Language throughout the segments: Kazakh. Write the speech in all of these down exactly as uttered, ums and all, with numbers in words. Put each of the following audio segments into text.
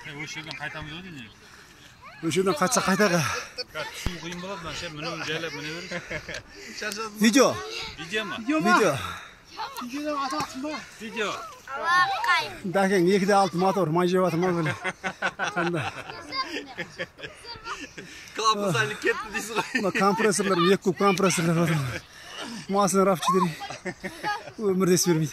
O'sha yerdan qaytamiz deydi. O'sha yerdan qaytsa qaytaga. Shu qiyin bo'ladi, mana shu meni joylab meni ber. Video. Videomi? Video. Videodan ataqsınba. Video. Daken ikide altı motor mayjayapti mana böyle. Qanday? Klapasalik ketdi deysiz qo'y. Mana kompressorlar, iki kub kompressorlar bor. Masina rafchileri. Ömür des vermeydi.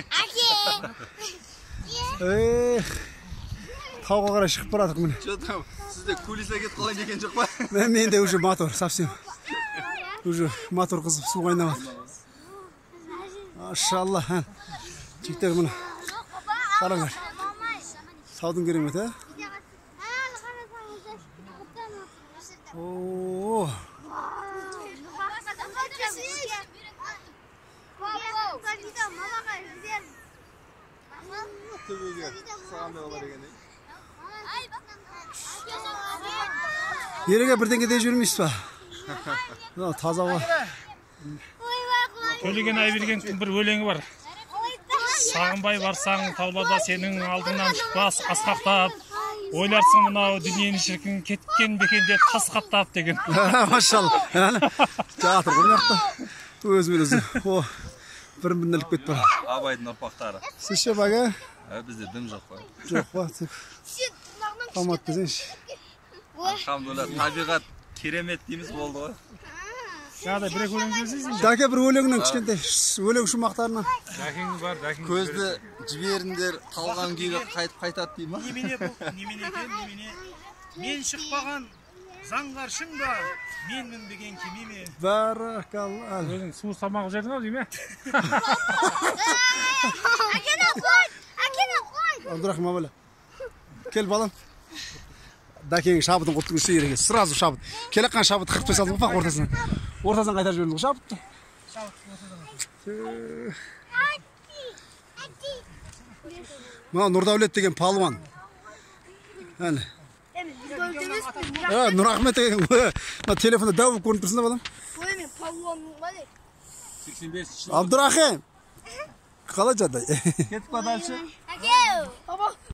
Eh. Tavga qara chiqib boradiq mana. Cho'tam, sizda kulisga ketib qolgan ekan jo'qmi? Men menda уже motor совсем. Уже motor qizib suv qaynayapti. Maşallah. Çiftler bunu. Qaranglar. Savdun keremet ha? Oo. Töbege sağamda olar ekan. Yerге birden de жүрмейсіз ба? Таза ба? Төлеген Айберген bir өлеңі бар. Сағынбай барсаң таулада сенің алдыңнан шықпас асқақтап, ойларсың мынау дүниені шіркін кеткен бекен деп тас қаптап деген. Машалла. Жатыр ғой мына өзімен өзі. О, бір-бірін іліп кетіп бар. Абайдың ұрпақтары. Сіз ше бага? Бізде дым жоқ қой. Жоқ па, тек қамат десеңші. Алхамдулилlah, табиғат керемет дейміз болды ғой. Жаңағыдай бір өлең сөйлейсің. Дәке бір өлеңнен кішкентай өлең шумақтарынан. Дәкең бар, дәкең. Көзді жіберіңдер, қалған күйге қайтып қайтады дей ма? Немене бұл, немене екен, немене. Мен шықпаған заңғаршың ба, мен мінбеген кемеме. Баракалла. Өзің су салмақ жердің ау дейме? Әкені қой! Әкені қой! Абдурахман бала. Кел балам. Дәкең шабытын құрттың үсті ерге. Сразу шабыт. Келеқан шабыт қырық бес алдың ұпақ ортасынан. Ортасынан қайтар жібердің шабытты. Мына Нұрдәулет деген палуан. Әне. Нұрахмет деген. Мына телефонда дәу болып көрініп тұрсың да балам. Ой, мен палуанмын ғой. сексен бес жыл. Абдурахим. Қалай жады? Кетіп қа дальше. Әке!